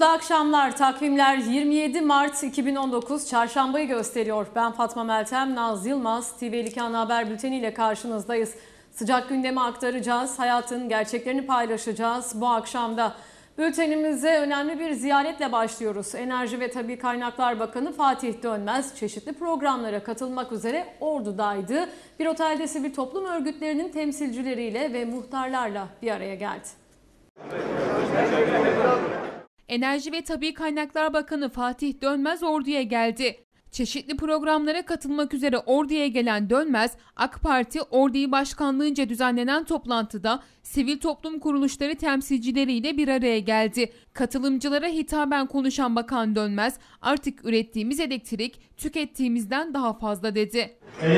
Mutlu akşamlar. Takvimler 27 Mart 2019 Çarşambayı gösteriyor. Ben Fatma Meltem, Naz Yılmaz, TV52 Ana Haber Bülteni ile karşınızdayız. Sıcak gündemi aktaracağız, hayatın gerçeklerini paylaşacağız bu akşamda. Bültenimize önemli bir ziyaretle başlıyoruz. Enerji ve Tabii Kaynaklar Bakanı Fatih Dönmez çeşitli programlara katılmak üzere Ordu'daydı. Bir otelde sivil toplum örgütlerinin temsilcileriyle ve muhtarlarla bir araya geldi. Enerji ve Tabii Kaynaklar Bakanı Fatih Dönmez Ordu'ya geldi. Çeşitli programlara katılmak üzere Ordu'ya gelen Dönmez, AK Parti Ordu İl Başkanlığı'nca düzenlenen toplantıda sivil toplum kuruluşları temsilcileriyle bir araya geldi. Katılımcılara hitaben konuşan Bakan Dönmez, artık ürettiğimiz elektrik tükettiğimizden daha fazla dedi.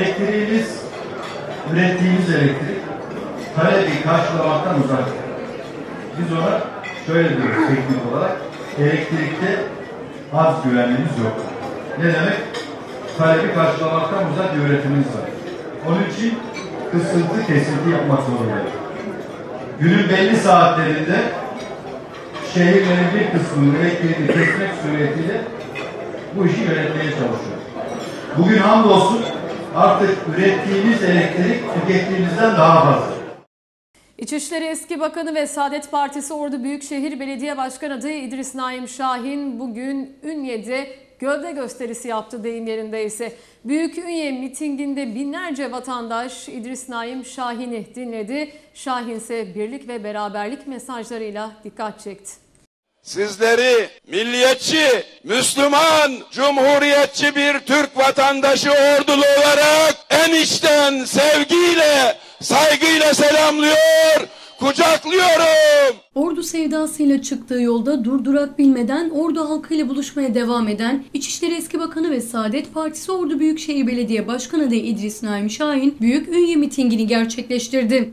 Ürettiğimiz elektrik talebi karşılamaktan uzak. Biz ona şöyle diyoruz teknik olarak, elektrikte az güvenliğimiz yok. Ne demek? Talebi karşılamaktan uzak bir üretimimiz var. Onun için kısıntı, kesinti yapmak zorundayız. Günün belli saatlerinde şehirlerin bir kısmını elektriğini kesmek suretiyle bu işi yönetmeye çalışıyoruz. Bugün hamdolsun artık ürettiğimiz elektrik tükettiğimizden daha fazla. İçişleri Eski Bakanı ve Saadet Partisi Ordu Büyükşehir Belediye Başkan adayı İdris Naim Şahin bugün Ünye'de gövde gösterisi yaptı deyim yerindeyse. Büyük Ünye mitinginde binlerce vatandaş İdris Naim Şahin'i dinledi. Şahin ise birlik ve beraberlik mesajlarıyla dikkat çekti. Sizleri milliyetçi, Müslüman, cumhuriyetçi bir Türk vatandaşı ordulu olarak en içten sevgiyle, saygıyla selamlıyor, kucaklıyorum. Ordu sevdasıyla çıktığı yolda durdurak bilmeden Ordu halkıyla buluşmaya devam eden İçişleri Eski Bakanı ve Saadet Partisi Ordu Büyükşehir Belediye Başkanı adayı İdris Naim Şahin Büyük Ünye mitingini gerçekleştirdi.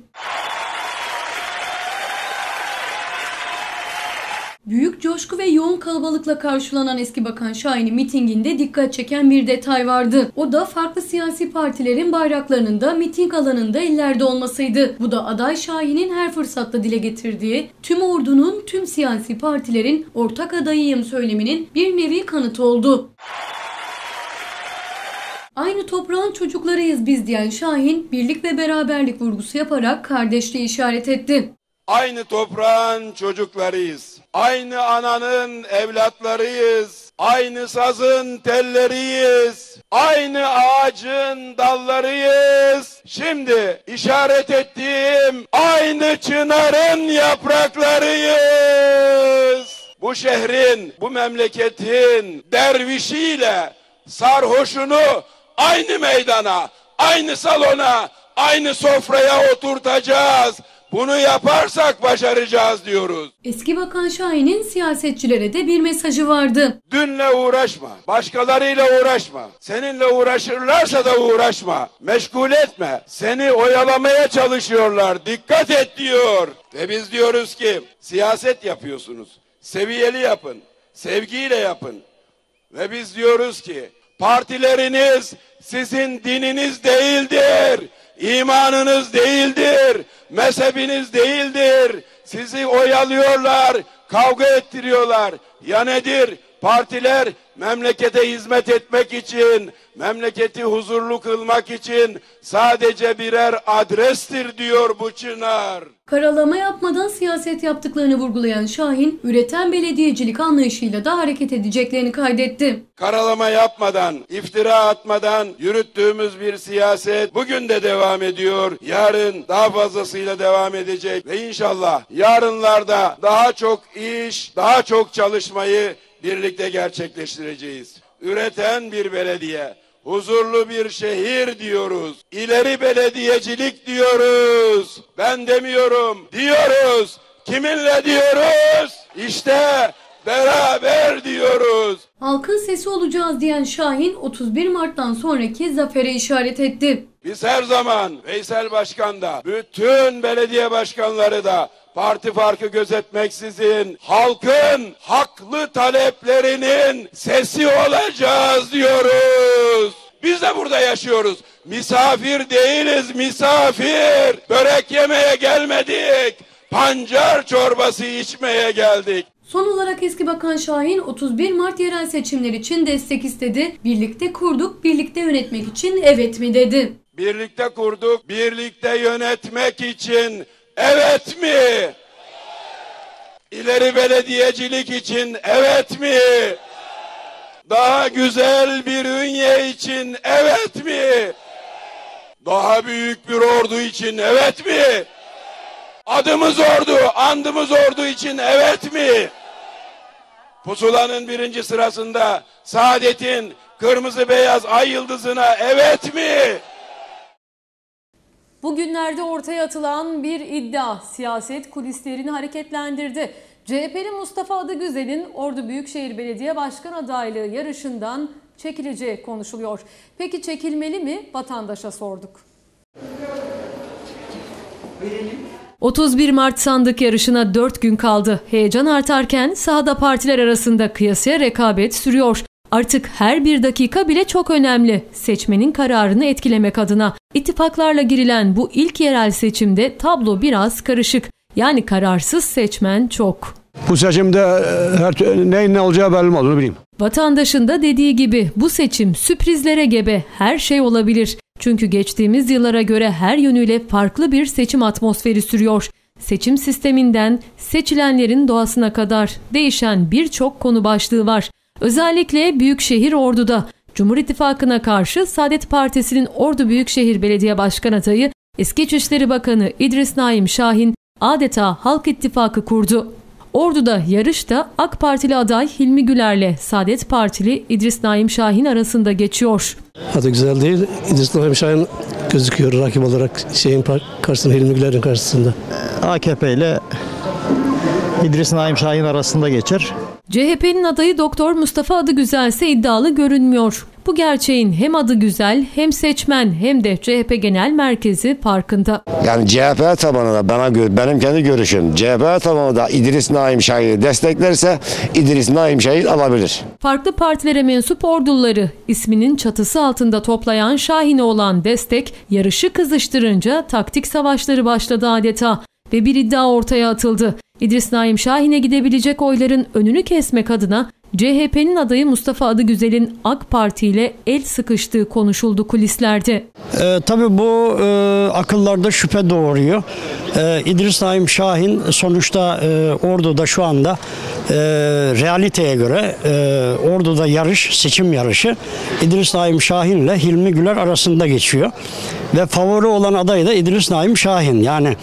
Büyük coşku ve yoğun kalabalıkla karşılanan Eski Bakan Şahin'in mitinginde dikkat çeken bir detay vardı. O da farklı siyasi partilerin bayraklarının da miting alanında ellerde olmasıydı. Bu da aday Şahin'in her fırsatta dile getirdiği tüm ordunun, tüm siyasi partilerin ortak adayıyım söyleminin bir nevi kanıtı oldu. Aynı toprağın çocuklarıyız biz diyen Şahin, birlik ve beraberlik vurgusu yaparak kardeşliği işaret etti. Aynı toprağın çocuklarıyız. Aynı ananın evlatlarıyız. Aynı sazın telleriyiz. Aynı ağacın dallarıyız. Şimdi işaret ettiğim aynı çınarın yapraklarıyız. Bu şehrin, bu memleketin dervişiyle sarhoşunu aynı meydana, aynı salona, aynı sofraya oturtacağız. Bunu yaparsak başaracağız diyoruz. Eski Bakan Şahin'in siyasetçilere de bir mesajı vardı. Dünle uğraşma, başkalarıyla uğraşma. Seninle uğraşırlarsa da uğraşma. Meşgul etme. Seni oyalamaya çalışıyorlar. Dikkat et diyor. Ve biz diyoruz ki siyaset yapıyorsunuz. Seviyeli yapın. Sevgiyle yapın. Ve biz diyoruz ki partileriniz sizin dininiz değildir. İmanınız değildir, mezhebiniz değildir. Sizi oyalıyorlar, kavga ettiriyorlar. Ya nedir? Partiler memlekete hizmet etmek için, memleketi huzurlu kılmak için sadece birer adrestir diyor bu çınar. Karalama yapmadan siyaset yaptıklarını vurgulayan Şahin, üreten belediyecilik anlayışıyla da hareket edeceklerini kaydetti. Karalama yapmadan, iftira atmadan yürüttüğümüz bir siyaset bugün de devam ediyor. Yarın daha fazlasıyla devam edecek ve inşallah yarınlarda daha çok iş, daha çok çalışmayı birlikte gerçekleştireceğiz. Üreten bir belediye, huzurlu bir şehir diyoruz. İleri belediyecilik diyoruz. Ben demiyorum, diyoruz. Kiminle diyoruz? İşte beraber diyoruz. Halkın sesi olacağız diyen Şahin 31 Mart'tan sonraki zafere işaret etti. Biz her zaman Veysel Başkan da, bütün belediye başkanları da parti farkı gözetmeksizin halkın haklı taleplerinin sesi olacağız diyoruz. Biz de burada yaşıyoruz. Misafir değiliz, misafir. Börek yemeye gelmedik. pancar çorbası içmeye geldik. Son olarak eski Bakan Şahin 31 Mart yerel seçimler için destek istedi. Birlikte kurduk, birlikte yönetmek için evet mi dedi. Birlikte kurduk, birlikte yönetmek için evet mi? İleri belediyecilik için evet mi? Daha güzel bir ünye için evet mi? Daha büyük bir ordu için evet mi? Adımız ordu, andımız ordu için evet mi? Pusulanın 1. sırasında Saadet'in kırmızı beyaz ay yıldızına evet mi? Bugünlerde ortaya atılan bir iddia siyaset kulislerini hareketlendirdi. CHP'li Mustafa Adıgüzel'in Ordu Büyükşehir Belediye Başkan adaylığı yarışından çekileceği konuşuluyor. Peki çekilmeli mi? Vatandaşa sorduk. 31 Mart sandık yarışına 4 gün kaldı. Heyecan artarken sahada partiler arasında kıyasıya rekabet sürüyor. Artık her bir dakika bile çok önemli. Seçmenin kararını etkilemek adına. İttifaklarla girilen bu ilk yerel seçimde tablo biraz karışık. Yani kararsız seçmen çok. Bu seçimde neyin ne olacağı belli olmaz, onu bileyim. Vatandaşın da dediği gibi bu seçim sürprizlere gebe, her şey olabilir. Çünkü geçtiğimiz yıllara göre her yönüyle farklı bir seçim atmosferi sürüyor. Seçim sisteminden seçilenlerin doğasına kadar değişen birçok konu başlığı var. Özellikle Büyükşehir Ordu'da Cumhur İttifakı'na karşı Saadet Partisi'nin Ordu Büyükşehir Belediye Başkan adayı eski İçişleri Bakanı İdris Naim Şahin adeta Halk İttifakı kurdu. Ordu'da yarışta AK Partili aday Hilmi Güler'le Saadet Partili İdris Naim Şahin arasında geçiyor. Adı güzel değil. İdris Naim Şahin gözüküyor rakip olarak şeyin karşısında, Hilmi Güler'in karşısında. AKP ile İdris Naim Şahin arasında geçer. CHP'nin adayı Doktor Mustafa Adıgüzel ise iddialı görünmüyor. Bu gerçeğin hem Adıgüzel hem seçmen hem de CHP Genel Merkezi farkında. Yani CHP tabanında benim kendi görüşüm CHP tabanında İdris Naim Şahin'i desteklerse İdris Naim Şahin alabilir. Farklı partilere mensup orduları isminin çatısı altında toplayan Şahin'e olan destek yarışı kızıştırınca taktik savaşları başladı adeta ve bir iddia ortaya atıldı. İdris Naim Şahin'e gidebilecek oyların önünü kesmek adına CHP'nin adayı Mustafa Adıgüzel'in AK Parti ile el sıkıştığı konuşuldu kulislerde. Tabii bu akıllarda şüphe doğuruyor. İdris Naim Şahin sonuçta Ordu'da şu anda realiteye göre Ordu'da seçim yarışı İdris Naim Şahin ile Hilmi Güler arasında geçiyor. Ve favori olan aday da İdris Naim Şahin. Yani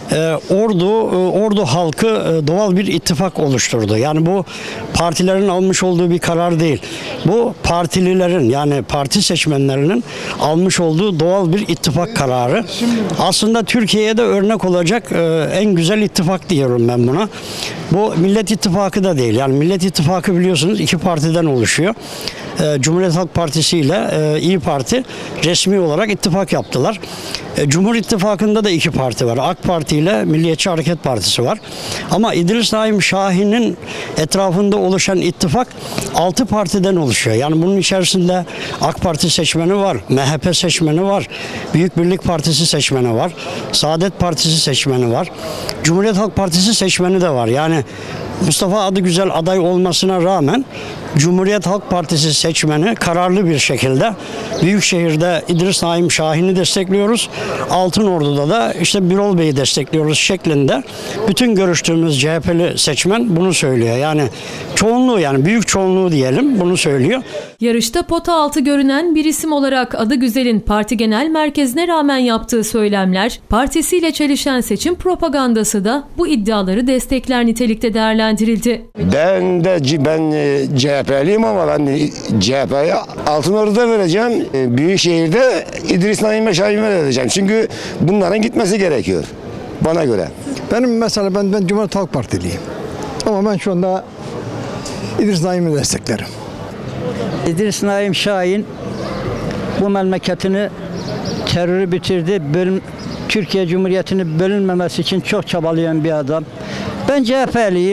Ordu halkı doğal bir ittifak oluşturdu. Yani bu partilerin almış olduğu bir karar değil. Bu partililerin yani parti seçmenlerinin almış olduğu doğal bir ittifak kararı. Aslında Türkiye'ye de örnek olacak en güzel ittifak diyorum ben buna. Bu Millet İttifakı da değil. Yani Millet İttifakı biliyorsunuz 2 partiden oluşuyor. Cumhuriyet Halk Partisi ile İYİ Parti resmi olarak ittifak yaptılar. Cumhur İttifakı'nda da 2 parti var. AK Parti ile Milliyetçi Hareket Partisi var. Ama İdris Naim Şahin'in etrafında oluşan ittifak 6 partiden oluşuyor. Yani bunun içerisinde AK Parti seçmeni var, MHP seçmeni var, Büyük Birlik Partisi seçmeni var, Saadet Partisi seçmeni var, Cumhuriyet Halk Partisi seçmeni de var. Yani Mustafa Adıgüzel aday olmasına rağmen Cumhuriyet Halk Partisi seçmeni kararlı bir şekilde Büyükşehir'de İdris Naim Şahin'i destekliyoruz. Altınordu'da da işte Birol Bey'i destekliyoruz şeklinde bütün görüştüğümüz CHP'li seçmen bunu söylüyor. Yani çoğunluğu yani büyük çoğunluğu diyelim bunu söylüyor. Yarışta pota altı görünen bir isim olarak Adıgüzel'in parti genel merkezine rağmen yaptığı söylemler, partisiyle çelişen seçim propagandası da bu iddiaları destekler nitelikte değerlendirildi. Ben CHP'liyim ama ben CHP'ye Altınordu'da vereceğim. Büyükşehir'de İdris Naim Şahin'e vereceğim. Çünkü bunların gitmesi gerekiyor bana göre. Benim mesela ben Cumhuriyet Halk Partiliyim. Ama ben şu anda İdris Naim'i desteklerim. İdris Naim Şahin bu memleketini terörü bitirdi. Türkiye Cumhuriyeti'nin bölünmemesi için çok çabalayan bir adam. Ben CHP'liyim.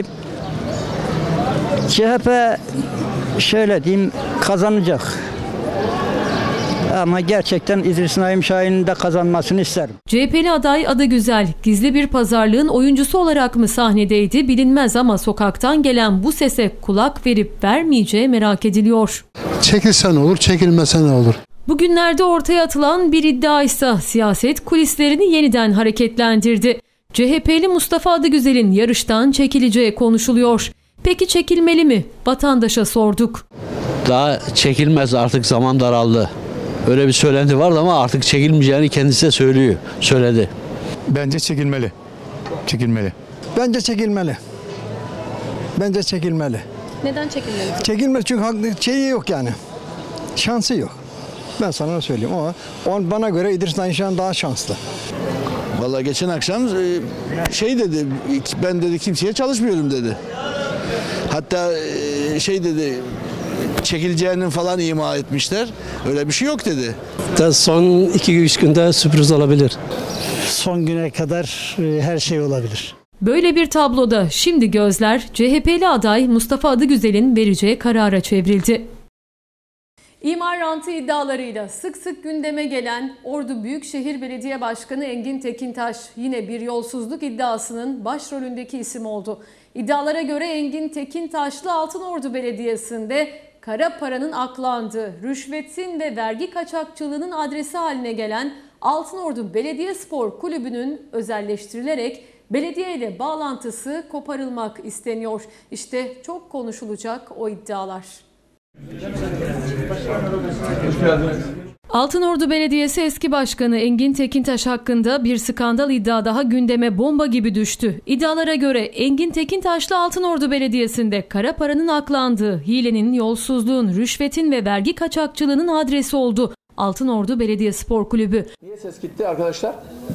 CHP şöyle diyeyim kazanacak. Ama gerçekten İdris Naim Şahin'in de kazanmasını isterim. CHP'li aday Adıgüzel gizli bir pazarlığın oyuncusu olarak mı sahnedeydi bilinmez ama sokaktan gelen bu sese kulak verip vermeyeceği merak ediliyor. Çekilse ne olur, çekilmese ne olur? Bugünlerde ortaya atılan bir iddia ise siyaset kulislerini yeniden hareketlendirdi. CHP'li Mustafa Adıgüzel'in yarıştan çekileceği konuşuluyor. Peki çekilmeli mi? Vatandaşa sorduk. Daha çekilmez, artık zaman daraldı. Öyle bir söylenti vardı ama artık çekilmeyeceğini kendisi de söyledi. Bence çekilmeli. Çekilmeli. Bence çekilmeli. Bence çekilmeli. Neden çekilmeli? Çekilmeli çünkü şeyi yok yani. Şansı yok. Ben sana söyleyeyim ama bana göre İdris Naim Şahin daha şanslı. Vallahi geçen akşam dedi, ben dedi kimseye çalışmıyorum dedi. Hatta dedi, çekileceğini falan ima etmişler. Öyle bir şey yok dedi. Son 2-3 günde sürpriz olabilir. Son güne kadar her şey olabilir. Böyle bir tabloda şimdi gözler CHP'li aday Mustafa Adıgüzel'in vereceği karara çevrildi. İmar rantı iddialarıyla sık sık gündeme gelen Ordu Büyükşehir Belediye Başkanı Engin Tekintaş yine bir yolsuzluk iddiasının başrolündeki isim oldu. İddialara göre Engin Tekintaşlı Altınordu Belediyesi'nde kara paranın aklandığı, rüşvetin ve vergi kaçakçılığının adresi haline gelen Altınordu Belediyespor Kulübü'nün özelleştirilerek belediye ile bağlantısı koparılmak isteniyor. İşte çok konuşulacak o iddialar. Altınordu Belediyesi eski başkanı Engin Tekintaş hakkında bir skandal iddia daha gündeme bomba gibi düştü. İddialara göre Engin Tekintaşlı Altınordu Belediyesi'nde kara paranın aklandığı, hilenin, yolsuzluğun, rüşvetin ve vergi kaçakçılığının adresi oldu Altınordu Belediyespor Kulübü. Niye ses gitti arkadaşlar?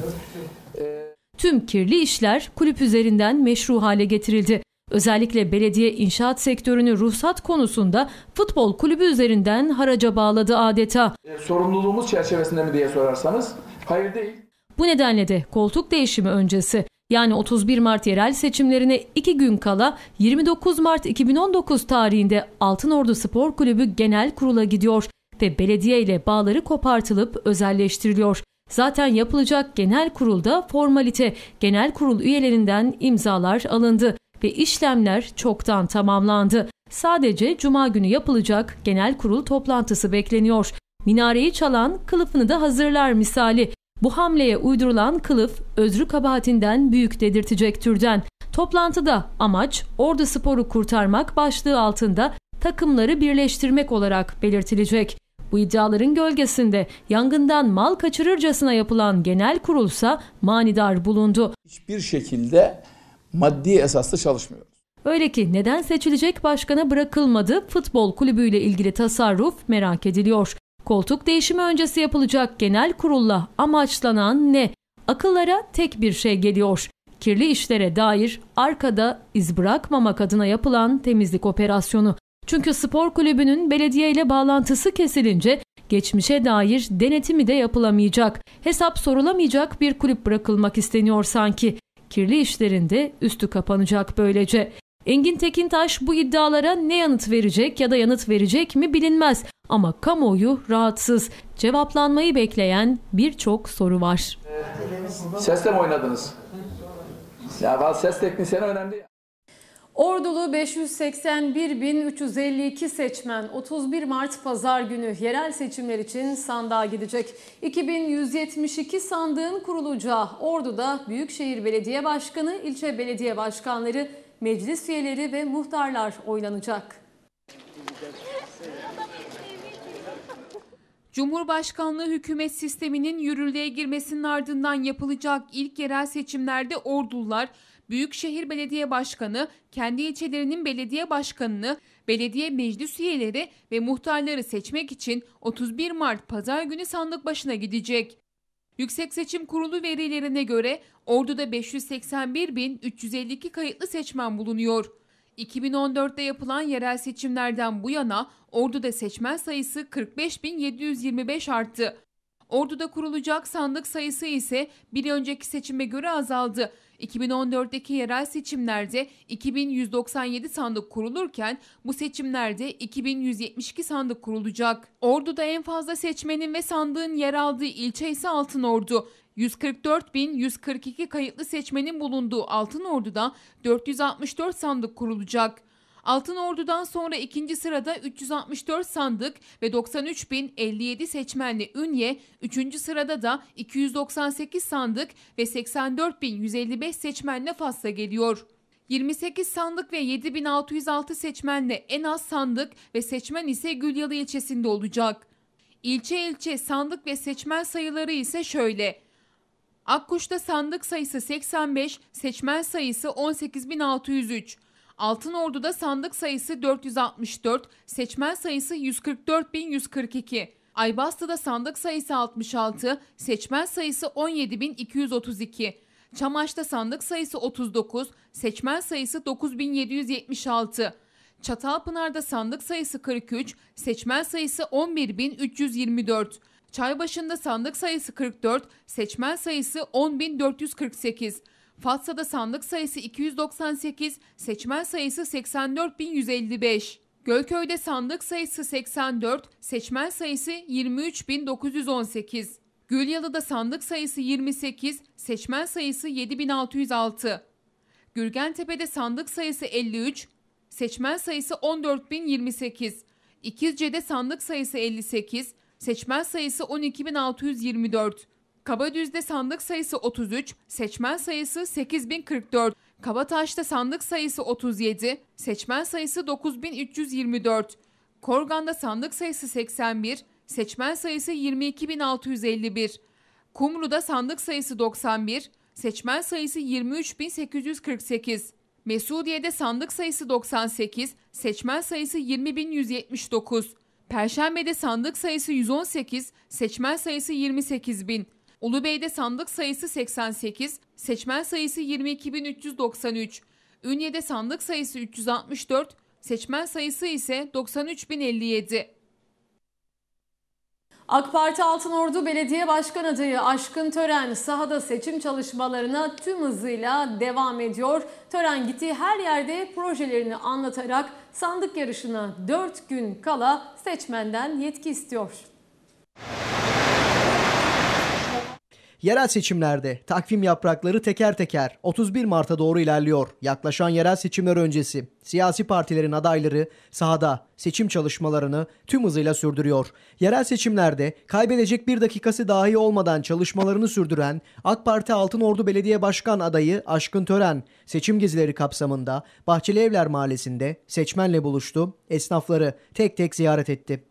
Tüm kirli işler kulüp üzerinden meşru hale getirildi. Özellikle belediye inşaat sektörünü ruhsat konusunda futbol kulübü üzerinden haraca bağladı adeta. Sorumluluğumuz çerçevesinde mi diye sorarsanız hayır değil. Bu nedenle de koltuk değişimi öncesi yani 31 Mart yerel seçimlerine 2 gün kala 29 Mart 2019 tarihinde Altınordu Spor Kulübü Genel Kurul'a gidiyor ve belediye ile bağları kopartılıp özelleştiriliyor. Zaten yapılacak genel kurulda formalite, genel kurul üyelerinden imzalar alındı ve işlemler çoktan tamamlandı. Sadece Cuma günü yapılacak genel kurul toplantısı bekleniyor. Minareyi çalan kılıfını da hazırlar misali. Bu hamleye uydurulan kılıf özrü kabahatinden büyük dedirtecek türden. Toplantıda amaç Ordu Spor'u kurtarmak başlığı altında takımları birleştirmek olarak belirtilecek. Bu iddiaların gölgesinde yangından mal kaçırırcasına yapılan genel kurulsa manidar bulundu. Hiçbir şekilde maddi esaslı çalışmıyoruz. Öyle ki neden seçilecek başkana bırakılmadı? Futbol kulübüyle ilgili tasarruf merak ediliyor. Koltuk değişimi öncesi yapılacak genel kurulla amaçlanan ne? Akıllara tek bir şey geliyor. Kirli işlere dair arkada iz bırakmamak adına yapılan temizlik operasyonu. Çünkü spor kulübünün belediye ile bağlantısı kesilince geçmişe dair denetimi de yapılamayacak. Hesap sorulamayacak bir kulüp bırakılmak isteniyor sanki. Kirli işlerinde üstü kapanacak böylece. Engin Tekintaş bu iddialara ne yanıt verecek ya da yanıt verecek mi bilinmez. Ama kamuoyu rahatsız. Cevaplanmayı bekleyen birçok soru var. Sesle mi oynadınız? Ya ses teknisyeni önemli. Ordulu 581.352 seçmen 31 Mart Pazar günü yerel seçimler için sandığa gidecek. 2172 sandığın kurulacağı Ordu'da Büyükşehir Belediye Başkanı, ilçe belediye başkanları, meclis üyeleri ve muhtarlar oylanacak. Cumhurbaşkanlığı hükümet sisteminin yürürlüğe girmesinin ardından yapılacak ilk yerel seçimlerde Ordulular, Büyükşehir Belediye Başkanı, kendi ilçelerinin belediye başkanını, belediye meclis üyeleri ve muhtarları seçmek için 31 Mart Pazar günü sandık başına gidecek. Yüksek Seçim Kurulu verilerine göre Ordu'da 581.352 kayıtlı seçmen bulunuyor. 2014'te yapılan yerel seçimlerden bu yana Ordu'da seçmen sayısı 45.725 arttı. Ordu'da kurulacak sandık sayısı ise bir önceki seçime göre azaldı. 2014'teki yerel seçimlerde 2197 sandık kurulurken bu seçimlerde 2172 sandık kurulacak. Ordu'da en fazla seçmenin ve sandığın yer aldığı ilçe ise Altınordu. 144.142 kayıtlı seçmenin bulunduğu Altınordu'da 464 sandık kurulacak. Altınordu'dan sonra ikinci sırada 364 sandık ve 93.057 seçmenli Ünye, üçüncü sırada da 298 sandık ve 84.155 seçmenle Fas'ta geliyor. 28 sandık ve 7.606 seçmenle en az sandık ve seçmen ise Gülyalı ilçesinde olacak. İlçe sandık ve seçmen sayıları ise şöyle. Akkuş'ta sandık sayısı 85, seçmen sayısı 18.603. Altınordu'da sandık sayısı 464, seçmen sayısı 144.142. Aybastı'da sandık sayısı 66, seçmen sayısı 17.232. Çamaş'ta sandık sayısı 39, seçmen sayısı 9.776. Çatalpınar'da sandık sayısı 43, seçmen sayısı 11.324. Çaybaşı'nda sandık sayısı 44, seçmen sayısı 10.448. Fatsa'da sandık sayısı 298, seçmen sayısı 84.155. Gölköy'de sandık sayısı 84, seçmen sayısı 23.918. Gülyalı'da sandık sayısı 28, seçmen sayısı 7.606. Gürgentepe'de sandık sayısı 53, seçmen sayısı 14.028. İkizce'de sandık sayısı 58, seçmen sayısı 12.624. Kabadüz'de sandık sayısı 33, seçmen sayısı 8.044. Kabataş'ta sandık sayısı 37, seçmen sayısı 9.324. Korgan'da sandık sayısı 81, seçmen sayısı 22.651. Kumru'da sandık sayısı 91, seçmen sayısı 23.848. Mesudiye'de sandık sayısı 98, seçmen sayısı 20.179. Perşembe'de sandık sayısı 118, seçmen sayısı 28.000. Ulubey'de sandık sayısı 88, seçmen sayısı 22.393. Ünye'de sandık sayısı 364, seçmen sayısı ise 93.057. AK Parti Altınordu Belediye Başkan Adayı Aşkın Tören sahada seçim çalışmalarına tüm hızıyla devam ediyor. Tören gittiği her yerde projelerini anlatarak sandık yarışına 4 gün kala seçmenden yetki istiyor. Yerel seçimlerde takvim yaprakları teker teker 31 Mart'a doğru ilerliyor. Yaklaşan yerel seçimler öncesi siyasi partilerin adayları sahada seçim çalışmalarını tüm hızıyla sürdürüyor. Yerel seçimlerde kaybedecek bir dakikası dahi olmadan çalışmalarını sürdüren AK Parti Altınordu Belediye Başkan Adayı Aşkın Tören seçim gezileri kapsamında Bahçelievler Mahallesi'nde seçmenle buluştu, esnafları tek tek ziyaret etti.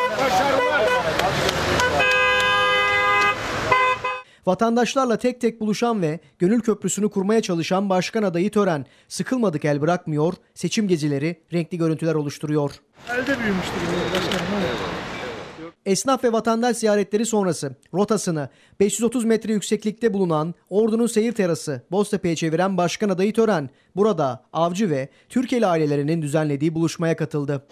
Vatandaşlarla tek tek buluşan ve gönül köprüsünü kurmaya çalışan Başkan Adayı Tören, sıkılmadık el bırakmıyor, seçim gezileri renkli görüntüler oluşturuyor. Elde büyümüştür başkanım. Esnaf ve vatandaş ziyaretleri sonrası rotasını 530 metre yükseklikte bulunan Ordu'nun seyir terası Boztepe'ye çeviren Başkan Adayı Tören, burada avcı ve Türkeli ailelerinin düzenlediği buluşmaya katıldı.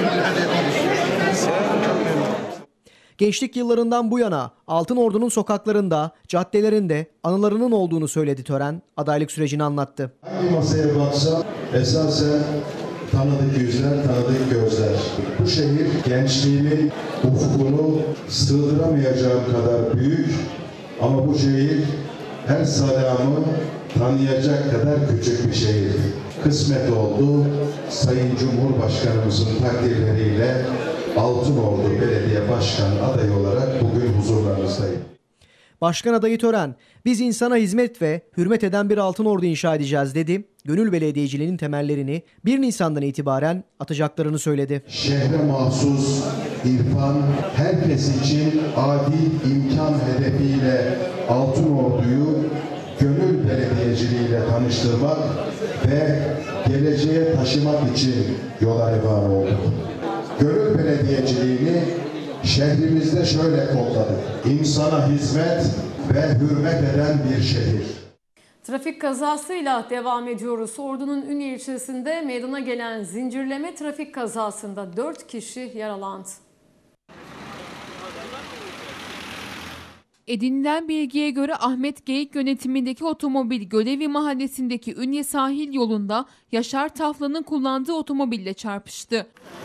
Gençlik yıllarından bu yana Altınordu'nun sokaklarında, caddelerinde anılarının olduğunu söyledi Tören, adaylık sürecini anlattı. Hangi masaya baksa esasen tanıdık yüzler, tanıdık gözler. Bu şehir gençliğimin ufkunu sığdıramayacağım kadar büyük ama bu şehir her salamı tanıyacak kadar küçük bir şehir. Kısmet oldu, Sayın Cumhurbaşkanımızın takdirleriyle Altınordu Belediye Başkan adayı olarak bugün huzurlarınızdayım. Başkan adayı Tören, biz insana hizmet ve hürmet eden bir Altınordu inşa edeceğiz dedi. Gönül belediyeciliğinin temellerini 1 Nisan'dan itibaren atacaklarını söyledi. Şehre mahsus irfan, herkes için adil imkan hedefiyle Altınordu'yu gönül belediyeciliğiyle tanıştırmak ve geleceğe taşımak için yola revan olduk. Gönül belediyeciliğini şehrimizde şöyle kodladık. İnsana hizmet ve hürmet eden bir şehir. Trafik kazasıyla devam ediyoruz. Ordu'nun Ünye ilçesinde meydana gelen zincirleme trafik kazasında 4 kişi yaralandı. Edinilen bilgiye göre Ahmet Geyik yönetimindeki otomobil Gölevi Mahallesi'ndeki Ünye sahil yolunda Yaşar Taflan'ın kullandığı otomobille çarpıştı.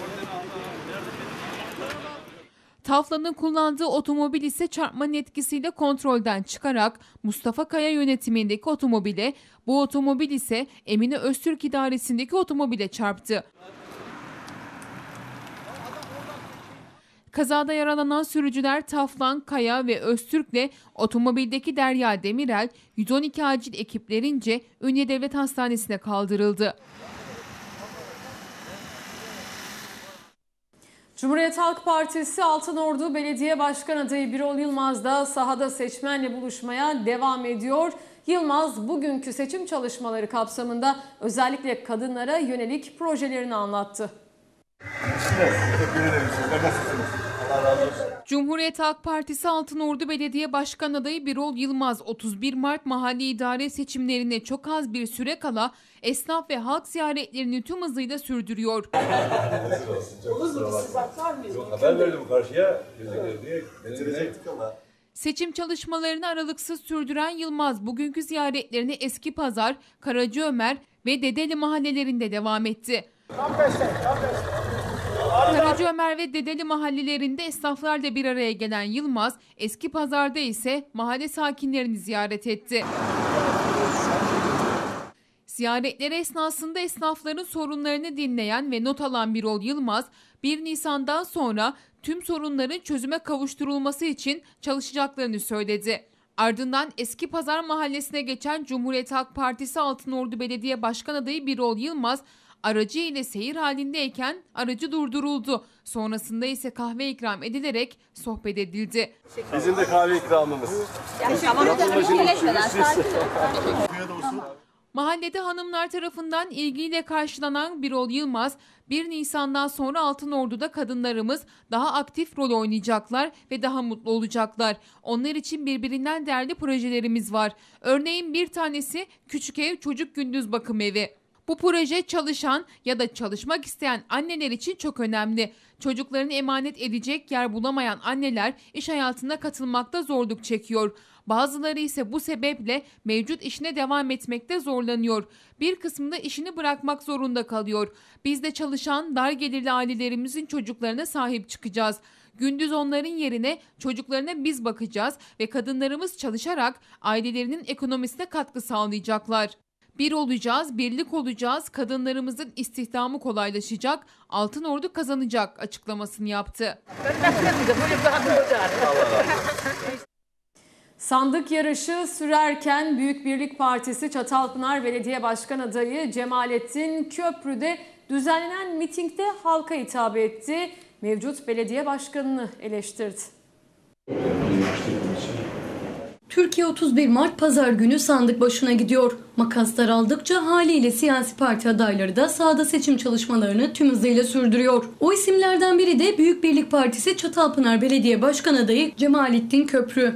Taflan'ın kullandığı otomobil ise çarpmanın etkisiyle kontrolden çıkarak Mustafa Kaya yönetimindeki otomobile, bu otomobil ise Emine Öztürk idaresindeki otomobile çarptı. Kazada yaralanan sürücüler Taflan, Kaya ve Öztürk'le otomobildeki Derya Demirel 112 acil ekiplerince Ünye Devlet Hastanesi'ne kaldırıldı. Cumhuriyet Halk Partisi Altınordu Belediye Başkan adayı Birol Yılmaz da sahada seçmenle buluşmaya devam ediyor. Yılmaz bugünkü seçim çalışmaları kapsamında özellikle kadınlara yönelik projelerini anlattı. Cumhuriyet Halk Partisi Altınordu Belediye Başkan adayı Birol Yılmaz 31 Mart mahalli idare seçimlerine çok az bir süre kala esnaf ve halk ziyaretlerini tüm hızıyla sürdürüyor. Haber verdim karşıya. Seçim çalışmalarını aralıksız sürdüren Yılmaz bugünkü ziyaretlerini Eskipazar, Karacaömer ve Dedeli mahallelerinde devam etti. Karacaömer ve Dedeli mahallelerinde esnaflarla bir araya gelen Yılmaz, Eskipazar'da ise mahalle sakinlerini ziyaret etti. Ziyaretleri esnasında esnafların sorunlarını dinleyen ve not alan Birol Yılmaz, 1 Nisan'dan sonra tüm sorunların çözüme kavuşturulması için çalışacaklarını söyledi. Ardından Eskipazar mahallesine geçen Cumhuriyet Halk Partisi Altınordu Belediye Başkan adayı Birol Yılmaz, aracı ile seyir halindeyken aracı durduruldu. Sonrasında ise kahve ikram edilerek sohbet edildi. Bizim de kahve ikramımız. Mahallede hanımlar tarafından ilgiyle karşılanan Birol Yılmaz, 1 Nisan'dan sonra Altınordu'da kadınlarımız daha aktif rol oynayacaklar ve daha mutlu olacaklar. Onlar için birbirinden değerli projelerimiz var. Örneğin bir tanesi Küçük Ev Çocuk Gündüz Bakım Evi. Bu proje çalışan ya da çalışmak isteyen anneler için çok önemli. Çocuklarını emanet edecek yer bulamayan anneler iş hayatına katılmakta zorluk çekiyor. Bazıları ise bu sebeple mevcut işine devam etmekte zorlanıyor. Bir kısmı da işini bırakmak zorunda kalıyor. Biz de çalışan dar gelirli ailelerimizin çocuklarına sahip çıkacağız. Gündüz onların yerine çocuklarına biz bakacağız ve kadınlarımız çalışarak ailelerinin ekonomisine katkı sağlayacaklar. Bir olacağız, birlik olacağız, kadınlarımızın istihdamı kolaylaşacak, Altınordu kazanacak açıklamasını yaptı. Sandık yarışı sürerken Büyük Birlik Partisi Çatalpınar Belediye Başkan adayı Cemalettin Köprü'de düzenlenen mitingde halka hitap etti. Mevcut belediye başkanını eleştirdi. Türkiye 31 Mart Pazar günü sandık başına gidiyor. Makaslar aldıkça haliyle siyasi parti adayları da sahada seçim çalışmalarını tüm hızıyla sürdürüyor. O isimlerden biri de Büyük Birlik Partisi Çatalpınar Belediye Başkan adayı Cemalettin Köprü.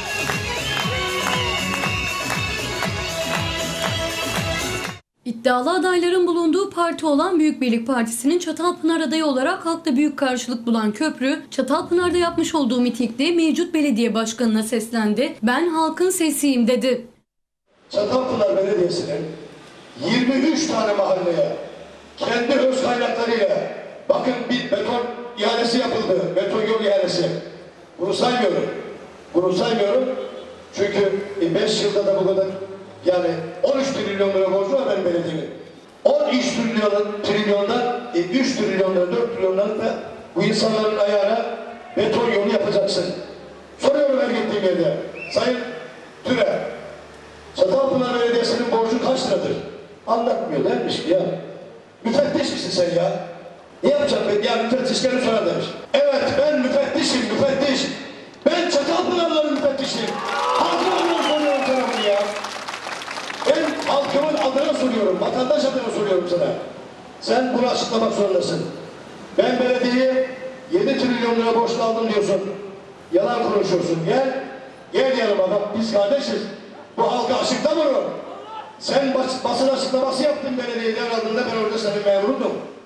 İddialı adayların bulunduğu parti olan Büyük Birlik Partisi'nin Çatalpınar adayı olarak halkta büyük karşılık bulan Köprü, Çatalpınar'da yapmış olduğu mitingde mevcut belediye başkanına seslendi. "Ben halkın sesiyim" dedi. Çatalpınar Belediyesi'nin 23 tane mahalleye kendi öz kaynaklarıyla, bakın bir beton ihalesi yapıldı, beton yol ihalesi. Bunu saymıyorum çünkü 5 yılda da bu kadar, yani 13 trilyon lira borcu var benim belediyemin. 13 trilyondan 3 trilyondan 4 trilyondan da bu insanların ayağına beton yolu yapacaksın. Soruyorum her gittiğim yerde. Sayın Türe, Çatalpınar Belediyesi'nin borcu kaç liradır? Anlatmıyor demiş ki ya. Müfettiş misin sen ya? Ne yapacağım ben? Ya müfettişlerini sorar demiş. Evet, ben müfettişim, müfettiş. Ben Çatalpınar'ların müfettişiyim. Halkımın soruyorum sana bunu ya. Ben halkımın adına soruyorum, vatandaş adına soruyorum sana. Sen bunu açıklamak zorundasın. Ben belediyeye 7 trilyon lira borçlu aldım diyorsun. Yalan konuşuyorsun. Gel yanıma bak, biz kardeşiz. Bu halka açıklamıyor. Sen basın açıklaması yaptın, belediyeyi devraldığında ben orada senin memurundum.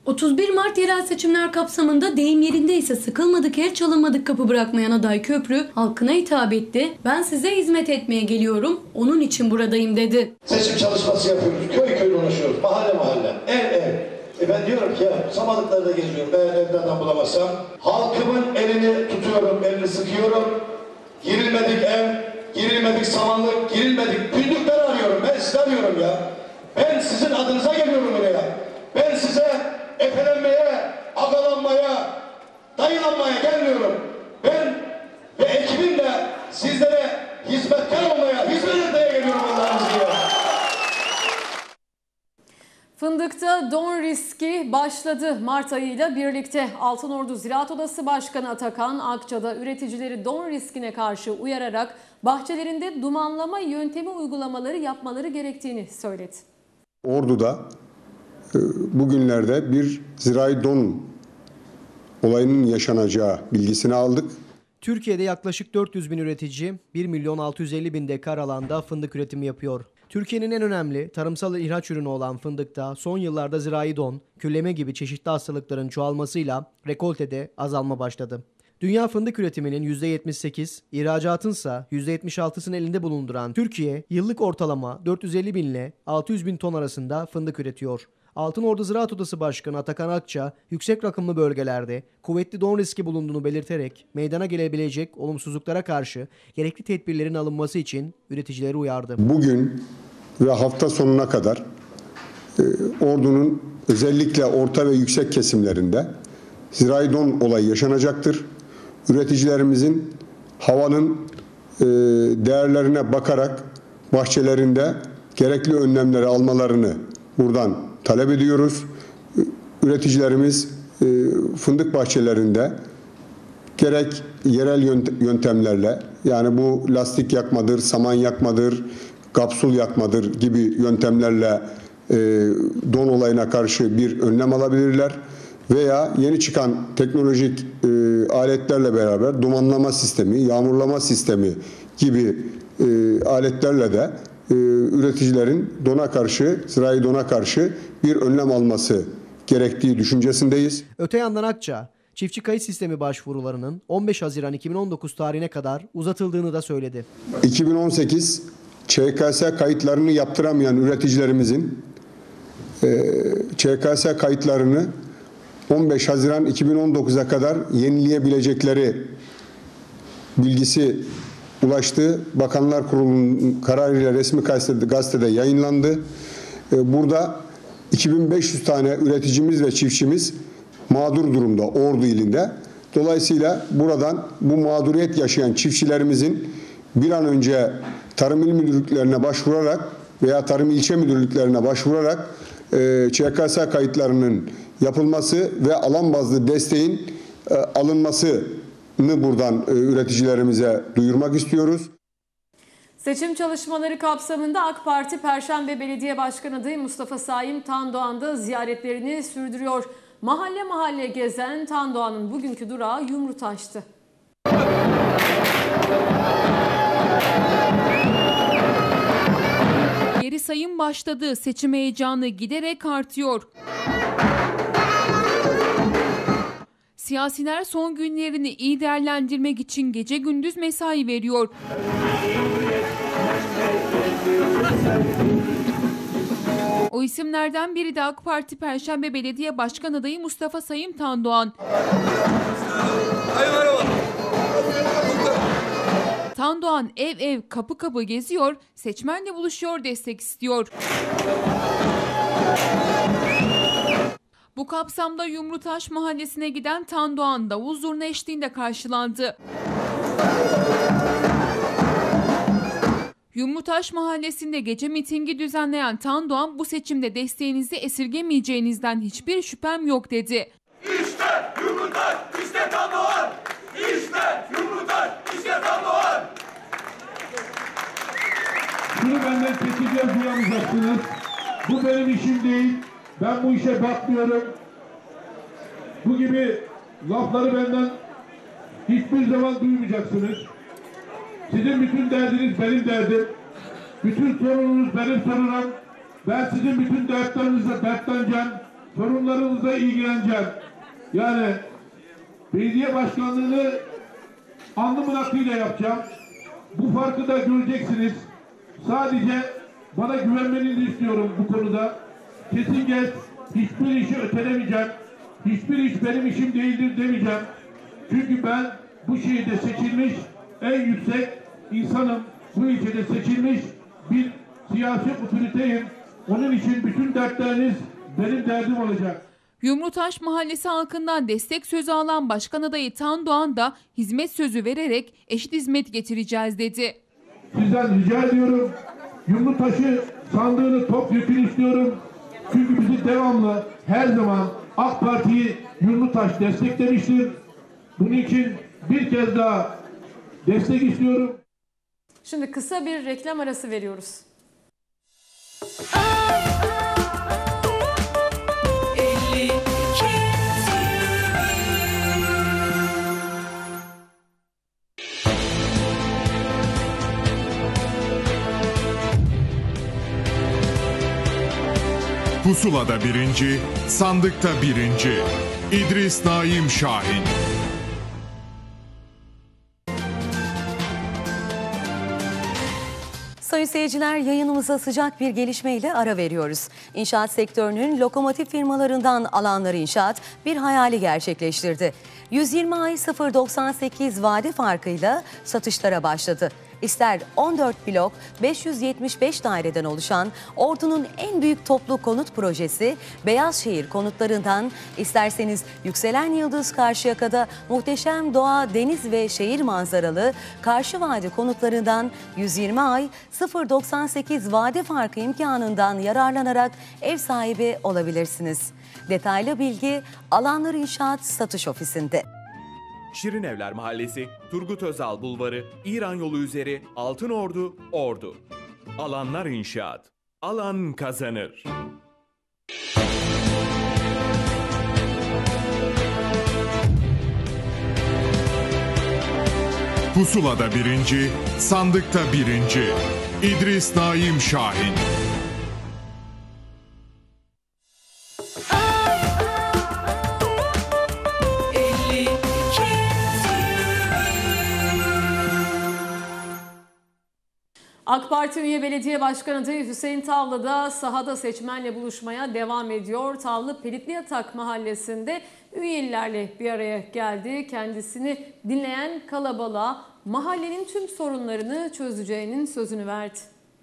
31 Mart yerel seçimler kapsamında deyim yerindeyse sıkılmadık el çalınmadık kapı bırakmayan aday Köprü halkına hitap etti. Ben size hizmet etmeye geliyorum, onun için buradayım dedi. Seçim çalışması yapıyoruz, köy köy dolaşıyoruz, mahalle mahalle, ev ev. Ben diyorum ki ya Samanlıklar'da geziyorum, eğer evden bulamazsam halkımın elini tutuyorum, elini sıkıyorum. Girilmedik ev, girilmedik samanlık, girilmedik gündükler arıyorum, ben sizi arıyorum ya. Ben sizin adınıza geliyorum buraya. Ben size efelenmeye, agalanmaya, dayılanmaya gelmiyorum. Ben ve ekibimle sizlere hizmetkar olmaya, hizmet etmeye geliyorum Allah'ın izniyle. Fındıkta don riski başladı. Mart ayıyla birlikte Altınordu Ziraat Odası Başkanı Atakan Akça'da üreticileri don riskine karşı uyararak bahçelerinde dumanlama yöntemi uygulamaları yapmaları gerektiğini söyledi. Ordu'da bugünlerde bir zirai don olayının yaşanacağı bilgisini aldık. Türkiye'de yaklaşık 400 bin üretici 1.650.000 dekar alanda fındık üretimi yapıyor. Türkiye'nin en önemli tarımsal ihraç ürünü olan fındıkta son yıllarda zirai don, külleme gibi çeşitli hastalıkların çoğalmasıyla rekoltede azalma başladı. Dünya fındık üretiminin %78, ihracatınsa %76'sını elinde bulunduran Türkiye, yıllık ortalama 450 bin ile 600 bin ton arasında fındık üretiyor. Altınordu Ziraat Odası Başkanı Atakan Akça, yüksek rakımlı bölgelerde kuvvetli don riski bulunduğunu belirterek meydana gelebilecek olumsuzluklara karşı gerekli tedbirlerin alınması için üreticileri uyardı. Bugün ve hafta sonuna kadar Ordu'nun özellikle orta ve yüksek kesimlerinde zirai don olayı yaşanacaktır. Üreticilerimizin havanın değerlerine bakarak bahçelerinde gerekli önlemleri almalarını buradan talep ediyoruz. Üreticilerimiz fındık bahçelerinde gerek yerel yöntemlerle, yani bu lastik yakmadır, saman yakmadır, kapsul yakmadır gibi yöntemlerle don olayına karşı bir önlem alabilirler. Veya yeni çıkan teknolojik aletlerle beraber dumanlama sistemi, yağmurlama sistemi gibi aletlerle de üreticilerin dona karşı, zirai dona karşı bir önlem alması gerektiği düşüncesindeyiz. Öte yandan Akça, çiftçi kayıt sistemi başvurularının 15 Haziran 2019 tarihine kadar uzatıldığını da söyledi. 2018 ÇKS kayıtlarını yaptıramayan üreticilerimizin ÇKS kayıtlarını 15 Haziran 2019'a kadar yenileyebilecekleri bilgisi ulaştı. Bakanlar Kurulu'nun kararıyla resmi gazetede yayınlandı. Burada 2500 tane üreticimiz ve çiftçimiz mağdur durumda Ordu ilinde. Dolayısıyla buradan bu mağduriyet yaşayan çiftçilerimizin bir an önce tarım il müdürlüklerine başvurarak veya tarım ilçe müdürlüklerine başvurarak ÇKS kayıtlarının yapılması ve alan bazlı desteğin alınmasını buradan üreticilerimize duyurmak istiyoruz. Seçim çalışmaları kapsamında AK Parti Perşembe Belediye Başkanı adayı Mustafa Saim Tandoğan da ziyaretlerini sürdürüyor. Mahalle mahalle gezen Tandoğan'ın bugünkü durağı Yumrutaş'tı. Geri sayım başladı. Seçim heyecanı giderek artıyor. Siyasiler son günlerini iyi değerlendirmek için gece gündüz mesai veriyor. O isimlerden biri de AK Parti Perşembe Belediye Başkan adayı Mustafa Sayım Tandoğan. Tandoğan ev ev kapı kapı geziyor, seçmenle buluşuyor, destek istiyor. Bu kapsamda Yumrutaş Mahallesi'ne giden Tandoğan davul zurna eşliğinde karşılandı. Yumrutaş Mahallesi'nde gece mitingi düzenleyen Tandoğan bu seçimde desteğinizi esirgemeyeceğinizden hiçbir şüphem yok dedi. İşte Yumrutaş, işte Tandoğan! İşte Yumrutaş, işte Tandoğan! Şunu benden çekeceğiz duyamayacaksınız. Bu benim işim değil. Ben bu işe bakmıyorum. Bu gibi lafları benden hiçbir zaman duymayacaksınız. Sizin bütün derdiniz benim derdim. Bütün sorununuz benim sorunum. Ben sizin bütün dertlerinizle dertleneceğim. sorunlarınızla ilgileneceğim. Yani belediye başkanlığını alnımın akıyla yapacağım. Bu farkı da göreceksiniz. Sadece bana güvenmenizi istiyorum bu konuda. Kesinlikle hiçbir işi ötelemeyeceğim. Hiçbir iş benim işim değildir demeyeceğim. Çünkü ben bu şehirde seçilmiş en yüksek insanım. Bu ilçede seçilmiş bir siyasi otoriteyim. Onun için bütün dertleriniz benim derdim olacak. Yumrutaş Mahallesi halkından destek sözü alan Başkan adayı Tan Doğan da hizmet sözü vererek eşit hizmet getireceğiz dedi. Sizden rica ediyorum. Yumrutaş'ı sandığını topyekun istiyorum. Çünkü bizi devamlı her zaman AK Parti'yi Yumrutaş desteklemiştir. Bunun için bir kez daha destek istiyorum. Şimdi kısa bir reklam arası veriyoruz. Pusula'da birinci, sandıkta birinci. İdris Naim Şahin. Sayın seyirciler, yayınımıza sıcak bir gelişmeyle ara veriyoruz. İnşaat sektörünün lokomotif firmalarından Alanlar İnşaat bir hayali gerçekleştirdi. 120 ay 0.98 vade farkıyla satışlara başladı. İster 14 blok 575 daireden oluşan Ordu'nun en büyük toplu konut projesi Beyazşehir konutlarından, isterseniz yükselen yıldız Karşıyaka'da muhteşem doğa, deniz ve şehir manzaralı Karşı Vadi konutlarından 120 ay 0.98 vade farkı imkanından yararlanarak ev sahibi olabilirsiniz. Detaylı bilgi Alanlar İnşaat Satış Ofisi'nde. Şirin Evler Mahallesi, Turgut Özal Bulvarı, İran Yolu üzeri, Altınordu, Ordu. Alanlar İnşaat. Alan kazanır. Pusula'da birinci, sandıkta birinci. İdris Naim Şahin. AK Parti üye belediye başkan adayı Hüseyin Tavla da sahada seçmenle buluşmaya devam ediyor. Tavla Pelitliyatak mahallesinde üyelerle bir araya geldi. Kendisini dinleyen kalabalığa mahallenin tüm sorunlarını çözeceğinin sözünü verdi.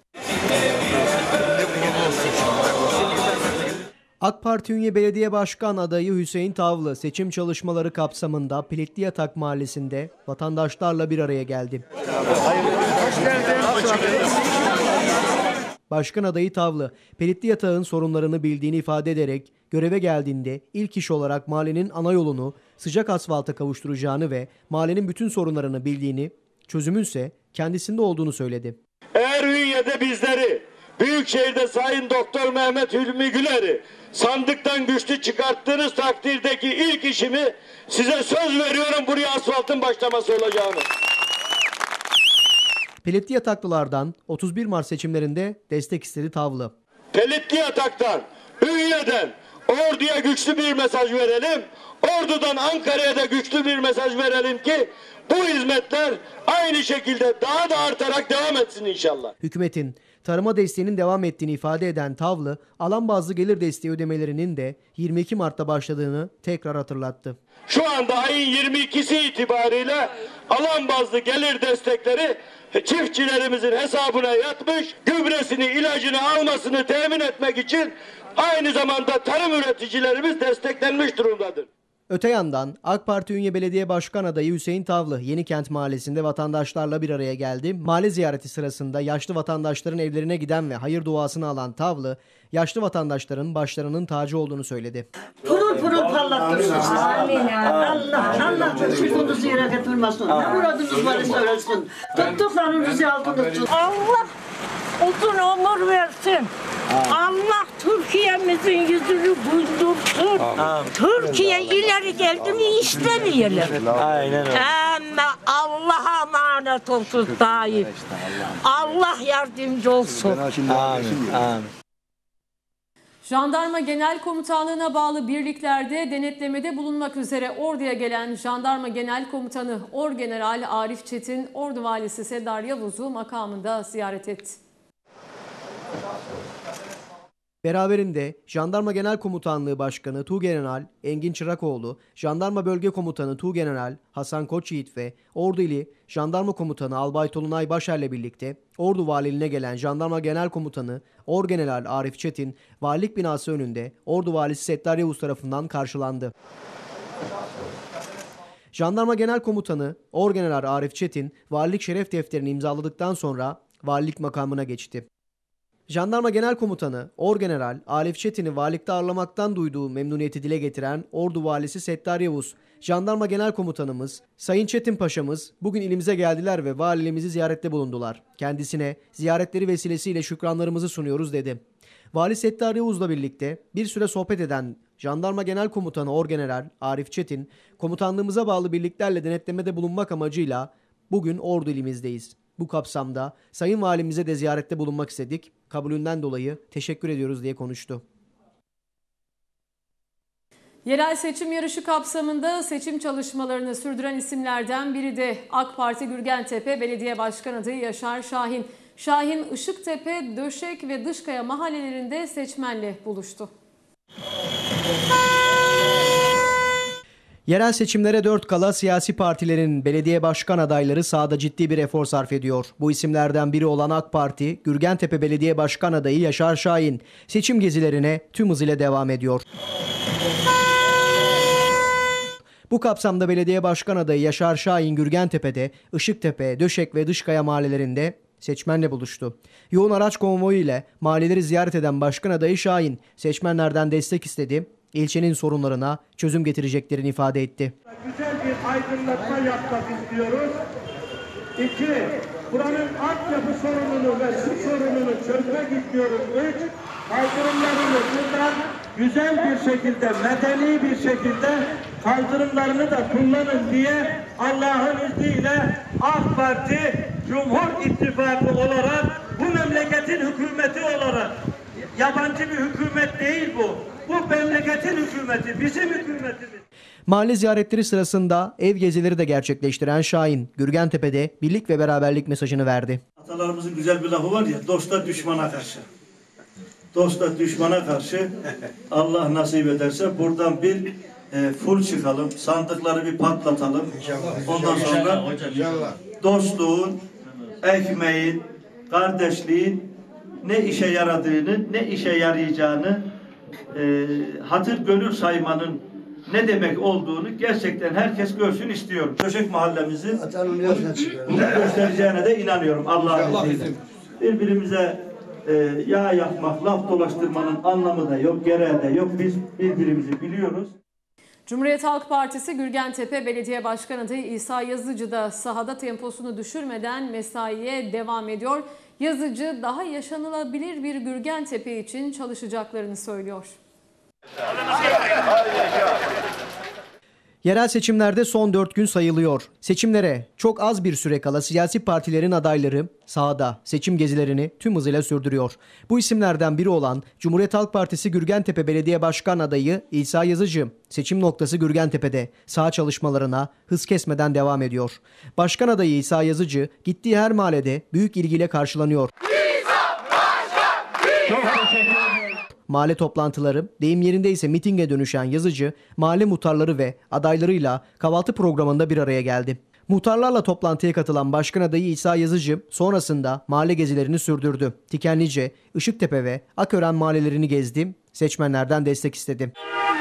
AK Parti üye belediye başkan adayı Hüseyin Tavlı seçim çalışmaları kapsamında Pelitliyatak mahallesinde vatandaşlarla bir araya geldi. Başkan adayı Tavlı, Pelitliyatak'ın sorunlarını bildiğini ifade ederek göreve geldiğinde ilk iş olarak mahallenin ana yolunu sıcak asfalta kavuşturacağını ve mahallenin bütün sorunlarını bildiğini, çözümünse kendisinde olduğunu söyledi. Eğer Ünye'de bizleri, Büyükşehir'de Sayın Doktor Mehmet Hilmi Güler'i sandıktan güçlü çıkarttığınız takdirdeki ilk işimi size söz veriyorum, buraya asfaltın başlaması olacağını. Pelitliyataklılardan 31 Mart seçimlerinde destek istedi Tavlı. Pelitliyatak'tan, Ünye'den Ordu'ya güçlü bir mesaj verelim. Ordu'dan Ankara'ya da güçlü bir mesaj verelim ki bu hizmetler aynı şekilde daha da artarak devam etsin inşallah. Hükümetin tarıma desteğinin devam ettiğini ifade eden Tavlı, alan bazlı gelir desteği ödemelerinin de 22 Mart'ta başladığını tekrar hatırlattı. Şu anda ayın 22'si itibariyle alan bazlı gelir destekleri çiftçilerimizin hesabına yatmış, gübresini, ilacını almasını temin etmek için aynı zamanda tarım üreticilerimiz desteklenmiş durumdadır. Öte yandan AK Parti Ünye Belediye Başkan adayı Hüseyin Tavlı Yenikent Mahallesi'nde vatandaşlarla bir araya geldi. Mahalle ziyareti sırasında yaşlı vatandaşların evlerine giden ve hayır duasını alan Tavlı, yaşlı vatandaşların başlarının tacı olduğunu söyledi. Pırıl pırıl parlattırsın. Amin. Allah sırtınızı yere getirmesin. Ne muradınız var söylesin. Tuttuklarınızı altında tutun. Allah uzun ömür versin. Allah Türkiye'mizin yüzünü güldürsün. Türkiye ileri geldi mi işlemeyelim. Aynen öyle. Ama Allah'a emanet olsun daim. Allah yardımcı olsun. Amin. Amin. Jandarma Genel Komutanlığı'na bağlı birliklerde denetlemede bulunmak üzere Ordu'ya gelen Jandarma Genel Komutanı Orgeneral Arif Çetin, Ordu Valisi Seddar Yavuz'u makamında ziyaret etti. Beraberinde Jandarma Genel Komutanlığı Başkanı Tuğgeneral Engin Çırakoğlu, Jandarma Bölge Komutanı Tuğgeneral Hasan Koçyiğit ve Ordu İli Jandarma Komutanı Albay Tolunay Başer'le birlikte Ordu Valiliğine gelen Jandarma Genel Komutanı Orgeneral Arif Çetin, valilik binası önünde Ordu Valisi Seddar Yavuz tarafından karşılandı. Jandarma Genel Komutanı Orgeneral Arif Çetin, valilik şeref defterini imzaladıktan sonra valilik makamına geçti. Jandarma Genel Komutanı Orgeneral Arif Çetin'i valilikte ağırlamaktan duyduğu memnuniyeti dile getiren Ordu Valisi Seddar Yavuz, Jandarma Genel Komutanımız Sayın Çetin Paşa'mız bugün ilimize geldiler ve valiliğimizi ziyarette bulundular. Kendisine ziyaretleri vesilesiyle şükranlarımızı sunuyoruz dedi. Vali Seddar Yavuz'la birlikte bir süre sohbet eden Jandarma Genel Komutanı Orgeneral Arif Çetin, komutanlığımıza bağlı birliklerle denetlemede bulunmak amacıyla bugün Ordu ilimizdeyiz. Bu kapsamda Sayın Valimize de ziyarette bulunmak istedik. Kabulünden dolayı teşekkür ediyoruz diye konuştu. Yerel seçim yarışı kapsamında seçim çalışmalarını sürdüren isimlerden biri de AK Parti Gürgentepe Belediye Başkan adayı Yaşar Şahin. Şahin, Işıktepe, Döşek ve Dışkaya mahallelerinde seçmenle buluştu. Yerel seçimlere 4 kala siyasi partilerin belediye başkan adayları sahada ciddi bir efor sarf ediyor. Bu isimlerden biri olan AK Parti, Gürgentepe Belediye Başkan adayı Yaşar Şahin seçim gezilerine tüm hızıyla devam ediyor. Bu kapsamda belediye başkan adayı Yaşar Şahin Gürgentepe'de, Işıktepe, Döşek ve Dışkaya mahallelerinde seçmenle buluştu. Yoğun araç konvoyu ile mahalleleri ziyaret eden başkan adayı Şahin seçmenlerden destek istedi. İlçenin sorunlarına çözüm getireceklerini ifade etti. Güzel bir aydınlatma yapmak istiyoruz. 2. Buranın altyapı sorununu ve su sorununu çözmek istiyoruz. 3. Kaldırımlarını buradan güzel bir şekilde, medeni bir şekilde kaldırımlarını da kullanın diye Allah'ın izniyle AK Parti Cumhur İttifakı olarak bu memleketin hükümeti olarak, yabancı bir hükümet değil bu. Bu memleketin hükümeti, bizim hükümetimiz. Mahalle ziyaretleri sırasında ev gezileri de gerçekleştiren Şahin, Gürgentepe'de birlik ve beraberlik mesajını verdi. Atalarımızın güzel bir lafı var ya, dosta düşmana karşı. Dosta düşmana karşı Allah nasip ederse buradan bir full çıkalım, sandıkları bir patlatalım. Ondan sonra dostluğun, ekmeğin, kardeşliğin ne işe yaradığını, ne işe yarayacağını, hatır gönül saymanın ne demek olduğunu gerçekten herkes görsün istiyorum. Döşek mahallemizin bunu göstereceğine de inanıyorum Allah'ın izniyle. Birbirimize yağ yakmak, laf dolaştırmanın anlamı da yok, gereği de yok. Biz birbirimizi biliyoruz. Cumhuriyet Halk Partisi Gürgentepe Belediye Başkan adayı İsa Yazıcı da sahada temposunu düşürmeden mesaiye devam ediyor. Yazıcı daha yaşanılabilir bir Gürgentepe için çalışacaklarını söylüyor. Yerel seçimlerde son 4 gün sayılıyor. Seçimlere çok az bir süre kala siyasi partilerin adayları sahada seçim gezilerini tüm hızıyla sürdürüyor. Bu isimlerden biri olan Cumhuriyet Halk Partisi Gürgentepe Belediye Başkan adayı İsa Yazıcı, seçim noktası Gürgentepe'de saha çalışmalarına hız kesmeden devam ediyor. Başkan adayı İsa Yazıcı gittiği her mahallede büyük ilgiyle karşılanıyor. Mahalle toplantıları, deyim yerinde ise mitinge dönüşen Yazıcı, mahalle muhtarları ve adaylarıyla kahvaltı programında bir araya geldi. Muhtarlarla toplantıya katılan Başkan adayı İsa Yazıcı sonrasında mahalle gezilerini sürdürdü. Tikenlice, Işıktepe ve Akören mahallelerini gezdi, seçmenlerden destek istedi.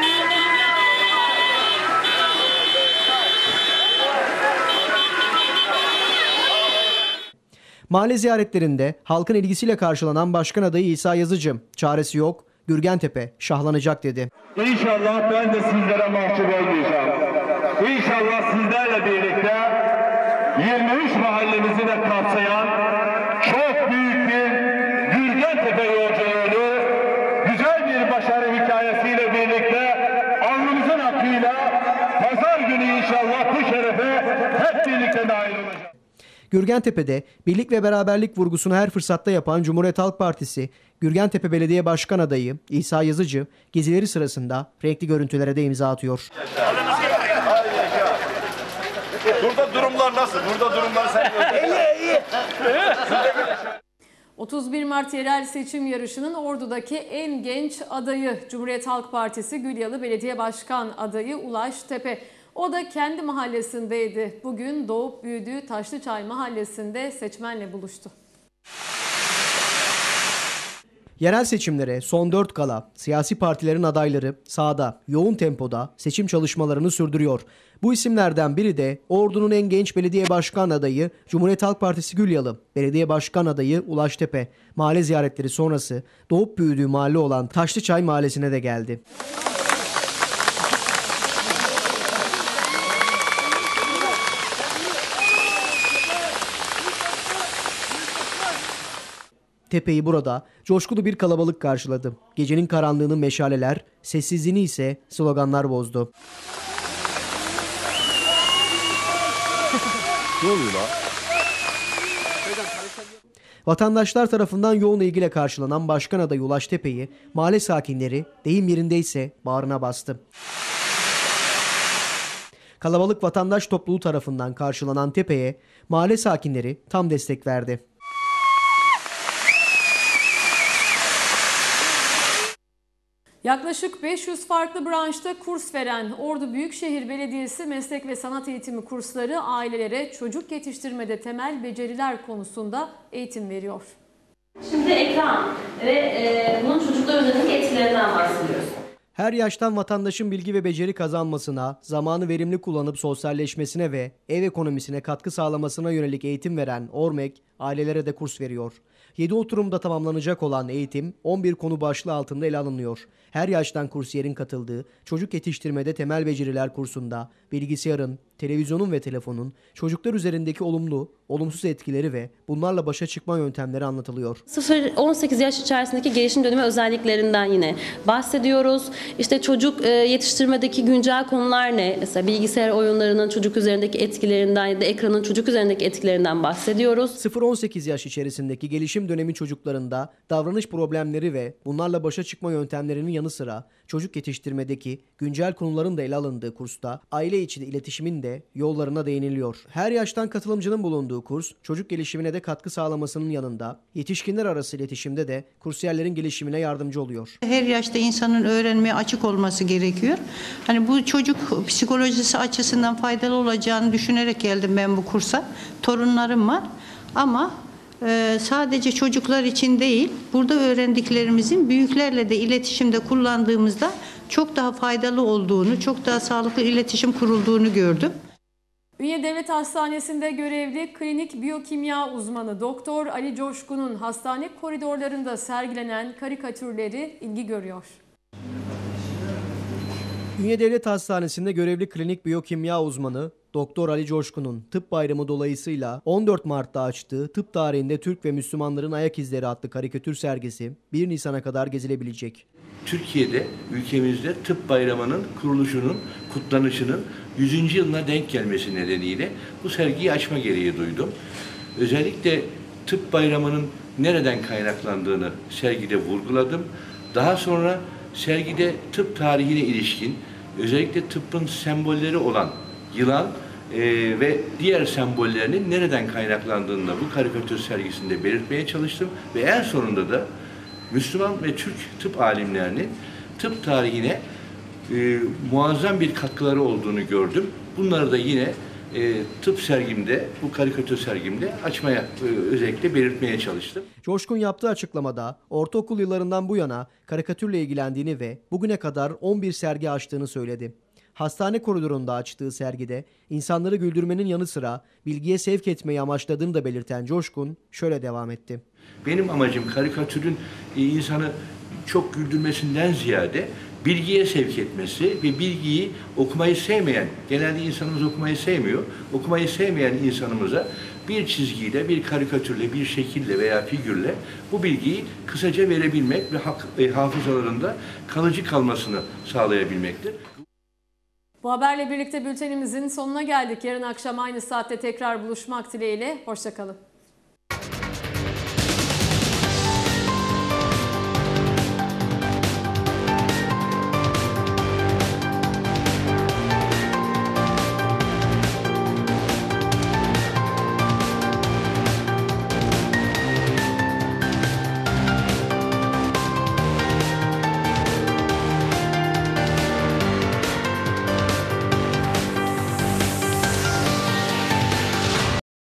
Mahalle ziyaretlerinde halkın ilgisiyle karşılanan Başkan adayı İsa Yazıcı, çaresi yok, Gürgentepe şahlanacak dedi. İnşallah ben de sizlere mahcup olmayacağım. İnşallah sizlerle birlikte 23 mahallemizi de kapsayan çok büyük bir Gürgentepe yolculuğunu güzel bir başarı hikayesiyle birlikte alnımızın akıyla pazar günü inşallah bu şerefe hep birlikte nail olacağız. Gürgentepe'de birlik ve beraberlik vurgusunu her fırsatta yapan Cumhuriyet Halk Partisi, Gürgentepe Belediye Başkan Adayı İsa Yazıcı gezileri sırasında renkli görüntülere de imza atıyor. Burada durumlar nasıl? Burada durumlar sen iyi. 31 Mart yerel seçim yarışının Ordu'daki en genç adayı Cumhuriyet Halk Partisi Gülyalı Belediye Başkan Adayı Ulaş Tepe. O da kendi mahallesindeydi. Bugün doğup büyüdüğü Taşlıçay mahallesinde seçmenle buluştu. Yerel seçimlere son 4 kala siyasi partilerin adayları sahada yoğun tempoda seçim çalışmalarını sürdürüyor. Bu isimlerden biri de Ordu'nun en genç belediye başkan adayı Cumhuriyet Halk Partisi Gülyalı Belediye Başkan Adayı Ulaş Tepe. Mahalle ziyaretleri sonrası doğup büyüdüğü mahalle olan Taşlıçay mahallesine de geldi. Tepe'yi burada coşkulu bir kalabalık karşıladı. Gecenin karanlığını meşaleler, sessizliğini ise sloganlar bozdu. Ne oluyor lan? Vatandaşlar tarafından yoğun ilgiyle karşılanan Başkan Adayı Ulaş Tepe'yi mahalle sakinleri deyim yerindeyse bağrına bastı. Kalabalık vatandaş topluluğu tarafından karşılanan Tepe'ye mahalle sakinleri tam destek verdi. Yaklaşık 500 farklı branşta kurs veren Ordu Büyükşehir Belediyesi meslek ve sanat eğitimi kursları ailelere çocuk yetiştirmede temel beceriler konusunda eğitim veriyor. Şimdi ekran ve bunun çocuklar üzerindeki etkilerinden bahsediyoruz. Her yaştan vatandaşın bilgi ve beceri kazanmasına, zamanı verimli kullanıp sosyalleşmesine ve ev ekonomisine katkı sağlamasına yönelik eğitim veren Ormek, ailelere de kurs veriyor. 7 oturumda tamamlanacak olan eğitim 11 konu başlığı altında ele alınıyor. Her yaştan kursiyerin katıldığı çocuk yetiştirmede temel beceriler kursunda bilgisayarın, televizyonun ve telefonun çocuklar üzerindeki olumlu, olumsuz etkileri ve bunlarla başa çıkma yöntemleri anlatılıyor. 0-18 yaş içerisindeki gelişim dönemi özelliklerinden yine bahsediyoruz. İşte çocuk yetiştirmedeki güncel konular ne? Mesela bilgisayar oyunlarının çocuk üzerindeki etkilerinden ya da ekranın çocuk üzerindeki etkilerinden bahsediyoruz. 0-18 yaş içerisindeki gelişim dönemi çocuklarında davranış problemleri ve bunlarla başa çıkma yöntemlerinin yanı sıra çocuk yetiştirmedeki güncel konuların da ele alındığı kursta aile içi iletişimin de yollarına değiniliyor. Her yaştan katılımcının bulunduğu kurs çocuk gelişimine de katkı sağlamasının yanında yetişkinler arası iletişimde de kursiyerlerin gelişimine yardımcı oluyor. Her yaşta insanın öğrenmeye açık olması gerekiyor. Hani bu çocuk psikolojisi açısından faydalı olacağını düşünerek geldim ben bu kursa. Torunlarım var ama sadece çocuklar için değil, burada öğrendiklerimizin büyüklerle de iletişimde kullandığımızda çok daha faydalı olduğunu, çok daha sağlıklı iletişim kurulduğunu gördüm. Ünye Devlet Hastanesi'nde görevli klinik biyokimya uzmanı Doktor Ali Coşkun'un hastane koridorlarında sergilenen karikatürleri ilgi görüyor. Ünye Devlet Hastanesi'nde görevli klinik biyokimya uzmanı Doktor Ali Coşkun'un Tıp Bayramı dolayısıyla 14 Mart'ta açtığı Tıp Tarihinde Türk ve Müslümanların Ayak İzleri adlı karikatür sergisi 1 Nisan'a kadar gezilebilecek. Türkiye'de, ülkemizde Tıp Bayramı'nın kuruluşunun, kutlanışının 100. yılına denk gelmesi nedeniyle bu sergiyi açma gereği duydum. Özellikle Tıp Bayramı'nın nereden kaynaklandığını sergide vurguladım. Daha sonra sergide tıp tarihine ilişkin, özellikle tıbbın sembolleri olan yılan ve diğer sembollerinin nereden kaynaklandığını da bu karikatür sergisinde belirtmeye çalıştım. Ve en sonunda da Müslüman ve Türk tıp alimlerinin tıp tarihine muazzam bir katkıları olduğunu gördüm. Bunları da yine tıp sergimde, bu karikatür sergimde açmaya, özellikle belirtmeye çalıştım. Coşkun yaptığı açıklamada ortaokul yıllarından bu yana karikatürle ilgilendiğini ve bugüne kadar 11 sergi açtığını söyledi. Hastane koridorunda açtığı sergide insanları güldürmenin yanı sıra bilgiye sevk etmeyi amaçladığını da belirten Coşkun şöyle devam etti. Benim amacım karikatürün insanı çok güldürmesinden ziyade bilgiye sevk etmesi ve bilgiyi okumayı sevmeyen, genelde insanımız okumayı sevmiyor, okumayı sevmeyen insanımıza bir çizgiyle, bir karikatürle, bir şekille veya figürle bu bilgiyi kısaca verebilmek ve hafızalarında kalıcı kalmasını sağlayabilmektir. Bu haberle birlikte bültenimizin sonuna geldik. Yarın akşam aynı saatte tekrar buluşmak dileğiyle. Hoşça kalın.